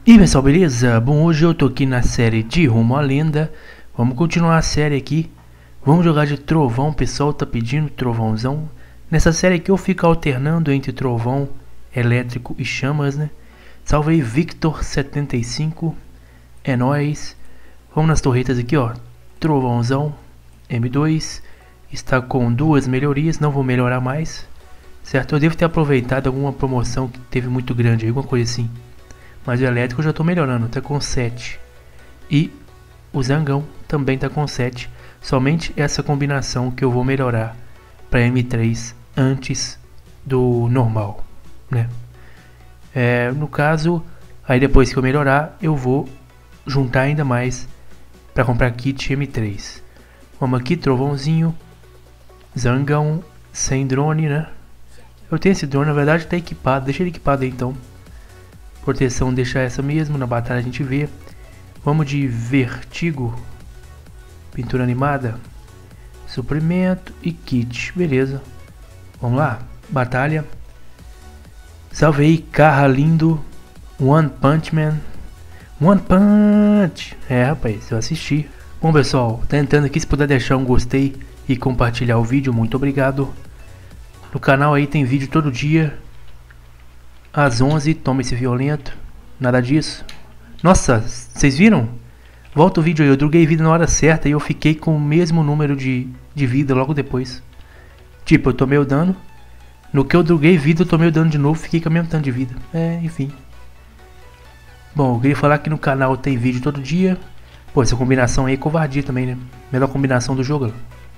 E aí pessoal, beleza? Bom, hoje eu tô aqui na série de Rumo à Lenda. Vamos continuar a série aqui. Vamos jogar de trovão, o pessoal tá pedindo trovãozão. Nessa série aqui eu fico alternando entre trovão, elétrico e chamas, né? Salve aí Victor75. É nóis. Vamos nas torretas aqui, ó. Trovãozão M2. Está com duas melhorias, não vou melhorar mais. Certo? Eu devo ter aproveitado alguma promoção que teve muito grande, alguma coisa assim. Mas o elétrico eu já estou melhorando, está com 7. E o zangão também está com 7. Somente essa combinação que eu vou melhorar para M3 antes do normal, né? No caso, aí depois que eu melhorar, eu vou juntar ainda mais para comprar kit M3. Vamos aqui, trovãozinho, zangão, sem drone, né? Eu tenho esse drone, na verdade está equipado, deixa ele equipado aí então. Proteção deixa essa mesmo, na batalha a gente vê. Vamos de vertigo, pintura animada, suprimento e kit, beleza. Vamos lá, batalha. Salve aí, Carra lindo, One Punch Man. One Punch, rapaz, eu assisti. Bom pessoal, tentando aqui, se puder deixar um gostei e compartilhar o vídeo, muito obrigado. No canal aí tem vídeo todo dia. Às 11, toma esse violento. Nada disso. Nossa, vocês viram? Volta o vídeo aí, eu druguei vida na hora certa e eu fiquei com o mesmo número de vida logo depois. Tipo, eu tomei o dano. No que eu druguei vida, eu tomei o dano de novo, fiquei com o mesmo tanto de vida. Enfim. Bom, eu queria falar que no canal tem vídeo todo dia. Pô, essa combinação aí é covardia também, né? Melhor combinação do jogo.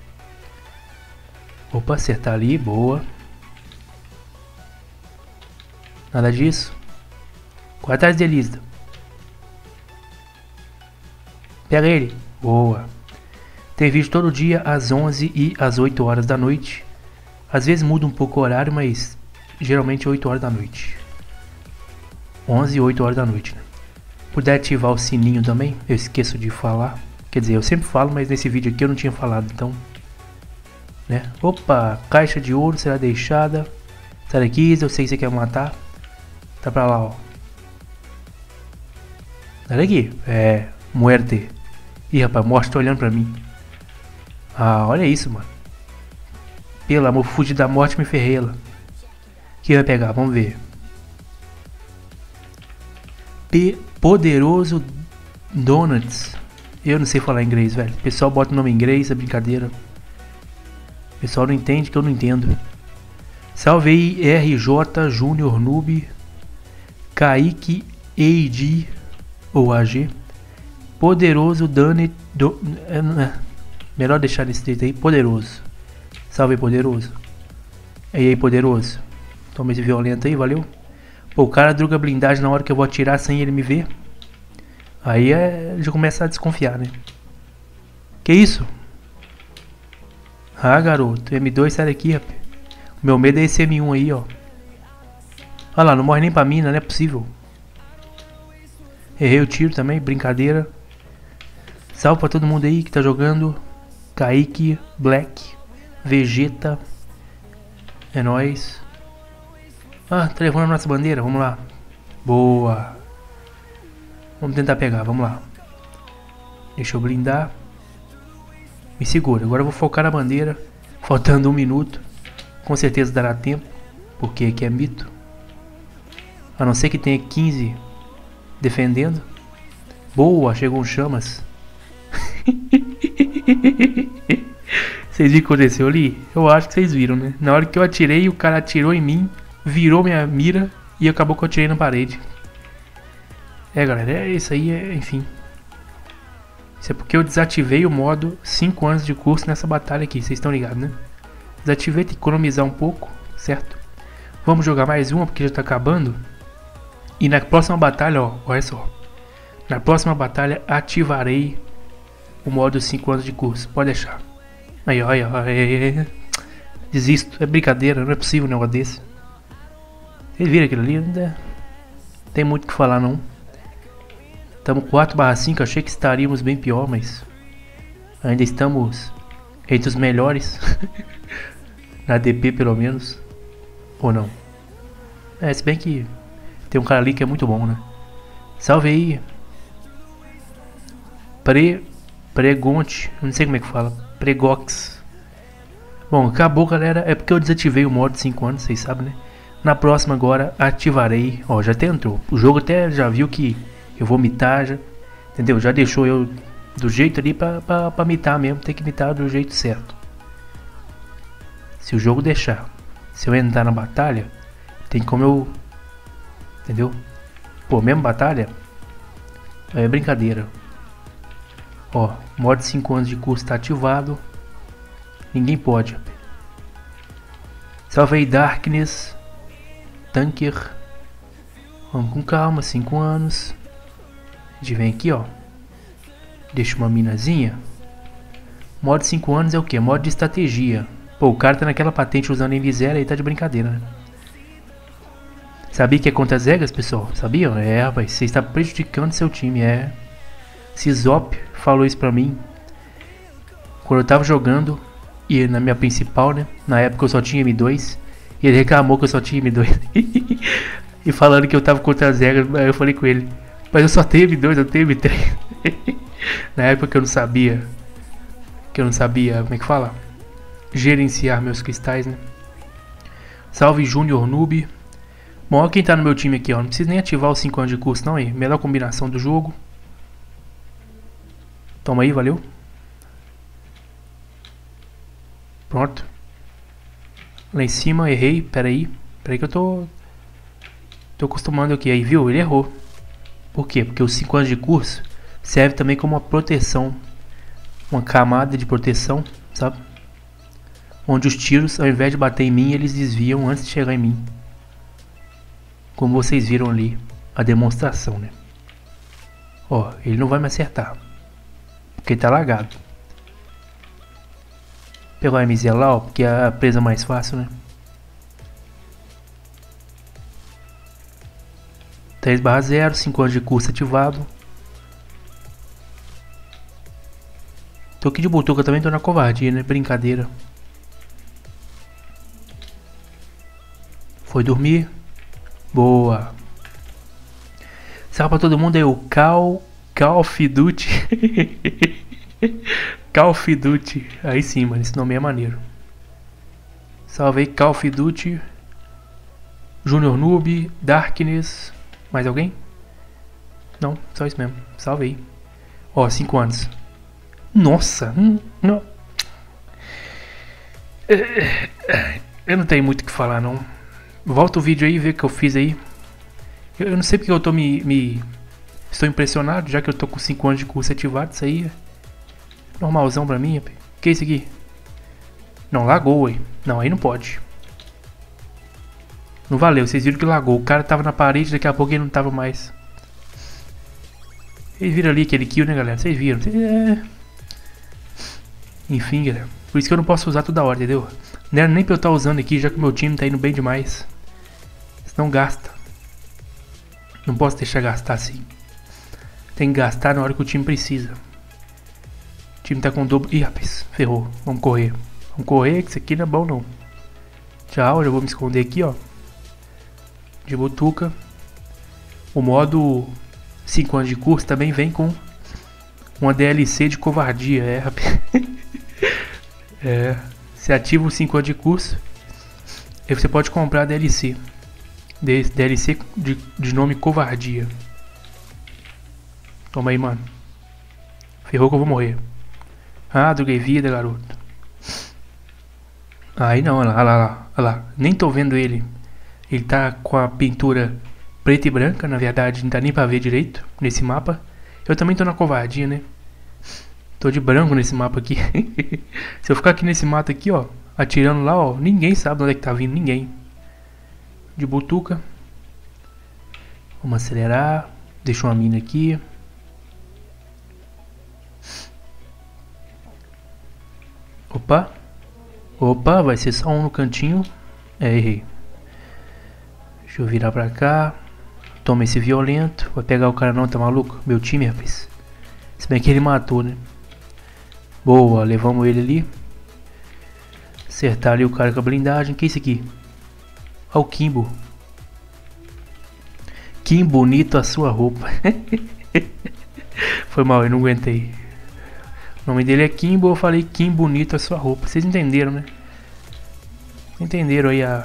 Opa, acertar ali, boa. Nada disso. Corre atrás de Elisa. Pega ele. Boa. Tem vídeo todo dia às 11 e às 8 horas da noite. Às vezes muda um pouco o horário, mas geralmente 8 horas da noite. 11 e 8 horas da noite, né? Puder ativar o sininho também, eu esqueço de falar. Quer dizer, eu sempre falo, mas nesse vídeo aqui eu não tinha falado, então, né? Opa, caixa de ouro será deixada. Sai daqui, eu sei que você quer matar. Tá pra lá, ó. Sai daqui. Muerte. Ih, rapaz, morte tá olhando pra mim. Ah, olha isso, mano. Pelo amor, fugir da morte, me ferrei ela. Quem vai pegar? Vamos ver. Poderoso Donuts. Eu não sei falar inglês, velho. O pessoal bota o nome em inglês, é brincadeira. O pessoal não entende que eu não entendo. Salve aí, RJ Júnior Noob. Kaique AD ou AG. Poderoso Dani. Melhor deixar desse jeito aí. Poderoso. Salve aí, poderoso. E aí, poderoso. Toma esse violento aí, valeu. Pô, o cara druga blindagem na hora que eu vou atirar sem ele me ver. Aí já começa a desconfiar, né? Que isso? Ah, garoto. M2, sai daqui, rapaz. O meu medo é esse M1 aí, ó. Olha lá, não morre nem pra mina, não é possível. Errei o tiro também, brincadeira. Salve pra todo mundo aí que tá jogando. Kaique, Black, Vegeta. É nóis. Ah, tá levando a nossa bandeira, vamos lá. Boa. Vamos tentar pegar, vamos lá. Deixa eu blindar. Me segura, agora eu vou focar na bandeira. Faltando 1 minuto. Com certeza dará tempo, porque aqui é mito. A não ser que tenha 15 defendendo. Boa, chegou um chamas. Vocês viram o que aconteceu ali? Eu acho que vocês viram, né? Na hora que eu atirei, o cara atirou em mim, virou minha mira e acabou que eu atirei na parede. Galera, isso aí enfim. Isso é porque eu desativei o modo 5 anos de curso nessa batalha aqui, vocês estão ligados, né? Desativei, tem que economizar um pouco, certo? Vamos jogar mais uma porque já tá acabando. E na próxima batalha, ó, olha só. Na próxima batalha ativarei o modo 5 anos de curso. Pode deixar. Aí, olha. Desisto. É brincadeira, não é possível um negócio desse. Vocês viram aquilo ali? Não tem muito o que falar, não. Estamos 4/5. Achei que estaríamos bem pior, mas ainda estamos entre os melhores. Na DP, pelo menos. Ou não? Se bem que tem um cara ali que é muito bom, né? Salve aí. Pregonte. Eu não sei como é que fala. Pregox. Bom, acabou, galera. É porque eu desativei o modo 5 anos, vocês sabem, né? Na próxima agora ativarei. Ó, já até entrou. O jogo até já viu que eu vou mitar, já, entendeu? Já deixou eu do jeito ali pra mitar mesmo. Tem que mitar do jeito certo. Se o jogo deixar. Se eu entrar na batalha, tem como eu... Entendeu? Pô, mesmo batalha é brincadeira. Ó, modo 5 anos de curso tá ativado. Ninguém pode. Salve aí, Darkness. Tanker. Vamos com calma, 5 anos. A gente vem aqui, ó. Deixa uma minazinha. Modo 5 anos é o que? Modo de estratégia. Pô, o cara tá naquela patente usando Envisera aí, tá de brincadeira, né? Sabia que é contra as regras, pessoal? Sabiam? É, rapaz, você está prejudicando seu time, é. Sizop falou isso pra mim quando eu tava jogando, e na minha principal, né? Na época eu só tinha M2, e ele reclamou que eu só tinha M2. E falando que eu tava contra as regras, aí eu falei com ele, mas eu só tenho M2, eu tenho M3. Na época que eu não sabia, como é que fala? Gerenciar meus cristais, né? Salve Junior Noob. Bom, olha quem tá no meu time aqui, ó. Não precisa nem ativar os 5 anos de curso não aí. Melhor combinação do jogo. Toma aí, valeu. Pronto. Lá em cima, errei. Pera aí que eu tô acostumando aqui. Aí, viu? Ele errou. Por quê? Porque os 5 anos de curso serve também como uma proteção. Uma camada de proteção, sabe? Onde os tiros, ao invés de bater em mim, eles desviam antes de chegar em mim. Como vocês viram ali, a demonstração, né? Ó, ele não vai me acertar. Porque ele tá lagado. Pegar a MZ lá, ó, porque é a presa mais fácil, né? 3/0, 5 anos de curso ativado. Tô aqui de butuca também, tô na covardia, né? Brincadeira. Foi dormir. Boa. Salve pra todo mundo aí, o Call of Duty. Call of Duty. Aí sim, mano, esse nome é maneiro. Salve aí, Call of Duty. Junior Noob, Darkness. Mais alguém? Não, só isso mesmo. Salve aí. Ó, 5 anos. Nossa, não. Eu não tenho muito o que falar, não. Volta o vídeo aí e vê o que eu fiz aí. Eu não sei porque eu tô estou impressionado, já que eu tô com 5 anos de curso ativado. Isso aí é normalzão pra mim. Que é isso aqui? Não, lagou aí. Não, aí não pode. Não valeu, vocês viram que lagou. O cara tava na parede, daqui a pouco ele não tava mais. Vocês viram ali aquele kill, né, galera? Vocês viram. Enfim, galera. Por isso que eu não posso usar toda hora, entendeu? Não era nem pra eu estar usando aqui, já que o meu time tá indo bem demais. Senão gasta. Não posso deixar gastar assim. Tem que gastar na hora que o time precisa. O time tá com dobro. Ih, rapaz, ferrou. Vamos correr. Vamos correr, que isso aqui não é bom não. Tchau, já vou me esconder aqui, ó. De butuca. O modo 5 anos de curso também vem com uma DLC de covardia. É, rapaz. É. Você ativa os 5 anos de curso. E você pode comprar a DLC. DLC de nome Covardia. Toma aí, mano. Ferrou que eu vou morrer. Ah, droguei vida, garoto. Aí não, olha lá. Nem tô vendo ele. Ele tá com a pintura preta e branca. Na verdade, não dá nem pra ver direito nesse mapa. Eu também tô na covardia, né? Tô de branco nesse mapa aqui. Se eu ficar aqui nesse mato aqui, ó, atirando lá, ó, ninguém sabe onde é que tá vindo, ninguém. De butuca. Vamos acelerar. Deixa uma mina aqui. Opa, vai ser só um no cantinho. É, errei. Deixa eu virar pra cá. Toma esse violento. Vai pegar o cara não, tá maluco? Meu time, rapaz. Se bem que ele matou, né? Boa, levamos ele ali. Acertar ali o cara com a blindagem. Que é isso aqui? Olha o Kimbo. Que bonito a sua roupa. Foi mal, eu não aguentei. O nome dele é Kimbo, eu falei que bonito a sua roupa. Vocês entenderam, né? Entenderam aí a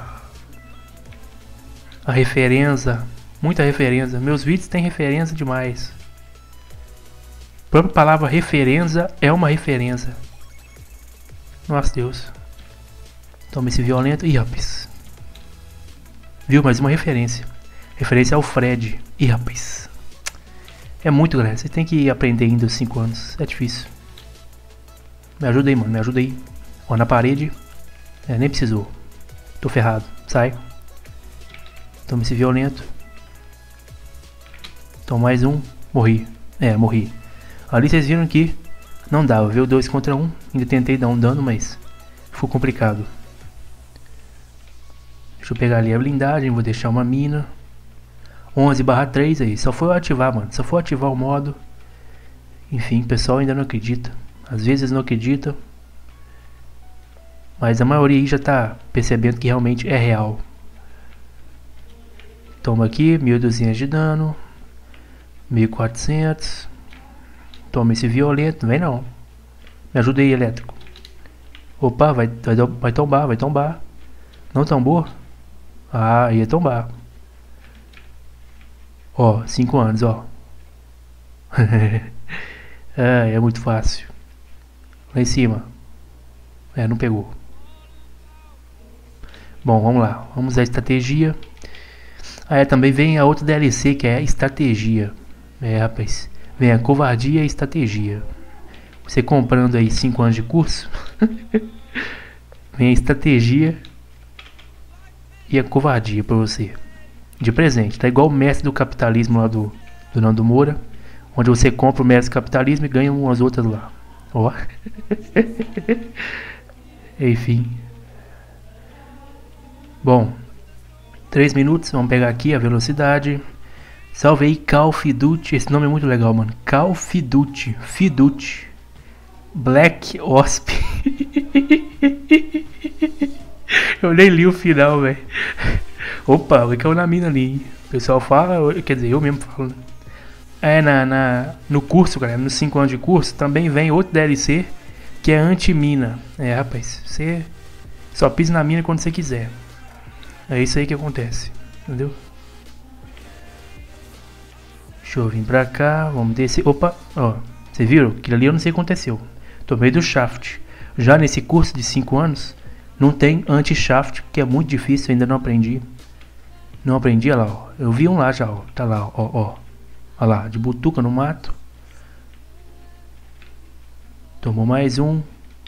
referência. Muita referência. Meus vídeos têm referência demais. A própria palavra referência é uma referência. Nossa Deus. Toma esse violento. Ih, rapaz. Viu? Mais uma referência. Referência ao Fred. Ih, rapaz. É muito, galera. Você tem que aprender ainda aos 5 anos. É difícil. Me ajuda aí, mano. Me ajuda aí. Ó, na parede. Nem precisou. Tô ferrado. Sai. Toma esse violento. Toma mais um. Morri. Morri. Ali vocês viram que não dava. Veio 2 contra 1. Ainda tentei dar um dano, mas ficou complicado. Deixa eu pegar ali a blindagem. Vou deixar uma mina. 11/3 aí. Só foi eu ativar, mano. Só foi ativar o modo. Enfim, o pessoal ainda não acredita. Às vezes não acredita. Mas a maioria aí já tá percebendo que realmente é real. Toma aqui, 1200 de dano. 1400. Toma esse violento, não vem não. Me ajuda aí, elétrico. Opa, vai tombar, vai tombar. Não tombou? Ah, ia tombar. Ó, 5 anos, ó. É muito fácil. Lá em cima. Não pegou. Bom, vamos lá. Vamos à estratégia. Também vem a outra DLC que é a estratégia. Rapaz. Vem a covardia e estratégia. Você comprando aí 5 anos de curso. Vem a estratégia e a covardia pra você. De presente. Tá igual o mestre do capitalismo lá do Nando Moura. Onde você compra o mestre do capitalismo e ganha umas outras lá. Ó. Enfim. Bom. 3 minutos. Vamos pegar aqui a velocidade. Salve aí, Call of Duty. Esse nome é muito legal, mano. Call of Duty. Fiduti. Black Osp. Eu nem li o final, velho. Opa, vai cair na mina ali, hein? O pessoal fala, quer dizer, eu mesmo falo, né? No curso, galera, nos 5 anos de curso, também vem outro DLC que é anti-mina. Rapaz, você só pisa na mina quando você quiser. É isso aí que acontece, entendeu? Deixa eu vir pra cá, vamos descer. Opa, ó, vocês viram? Aquilo ali eu não sei o que aconteceu. Tomei do Shaft. Já nesse curso de 5 anos, não tem anti-Shaft, que é muito difícil, ainda não aprendi. Não aprendi, olha lá, ó. Eu vi um lá já, ó. Tá lá, ó. Olha lá, de butuca no mato. Tomou mais um.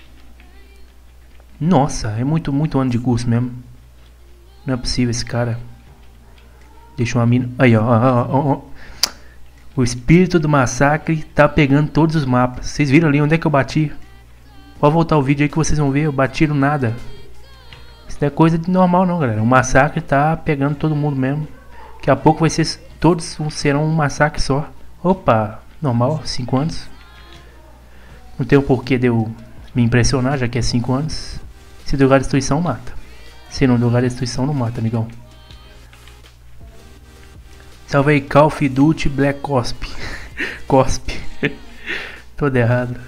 Nossa, é muito ano de curso mesmo. Não é possível esse cara. Deixa uma mina. Aí, ó. O espírito do massacre tá pegando todos os mapas. Vocês viram ali onde é que eu bati? Pode voltar o vídeo aí que vocês vão ver. Eu bati no nada. Isso não é coisa de normal não, galera. O massacre tá pegando todo mundo mesmo. Daqui a pouco vai ser. Todos serão um massacre só. Opa, normal, 5 anos. Não tem o porquê de eu me impressionar, já que é 5 anos. Se deu lugar de destruição, mata. Se não deu lugar de destruição, não mata, amigão. Salve aí, Call of Duty Black Osp. Cosp. Todo errado.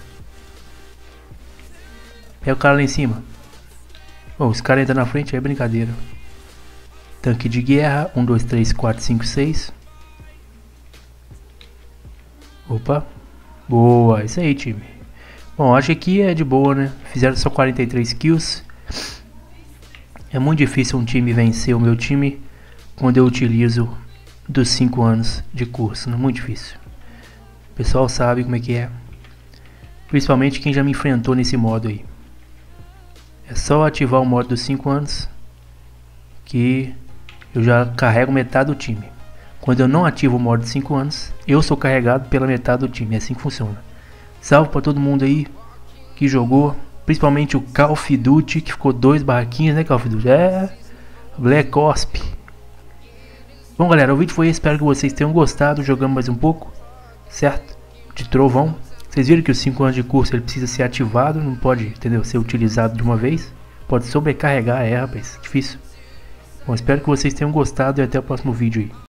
Pega o cara lá em cima. Os caras entram na frente, é brincadeira. Tanque de guerra. 1, 2, 3, 4, 5, 6. Opa. Boa, isso aí, time. Bom, acho que aqui é de boa, né? Fizeram só 43 kills. É muito difícil um time vencer o meu time quando eu utilizo dos 5 anos de curso, né? Muito difícil. O pessoal sabe como é que é. Principalmente quem já me enfrentou nesse modo aí. É só ativar o modo dos 5 anos que eu já carrego metade do time. Quando eu não ativo o modo de 5 anos, eu sou carregado pela metade do time. É assim que funciona. Salve pra todo mundo aí que jogou. Principalmente o Call of Duty, que ficou 2 barraquinhas, né, Call of Duty? Black Osp. Bom, galera, o vídeo foi esse. Espero que vocês tenham gostado. Jogamos mais um pouco, certo? De trovão. Vocês viram que os 5 anos de curso ele precisa ser ativado. Não pode, entendeu? Ser utilizado de uma vez. Pode sobrecarregar, rapaz. Difícil. Bom, espero que vocês tenham gostado e até o próximo vídeo aí.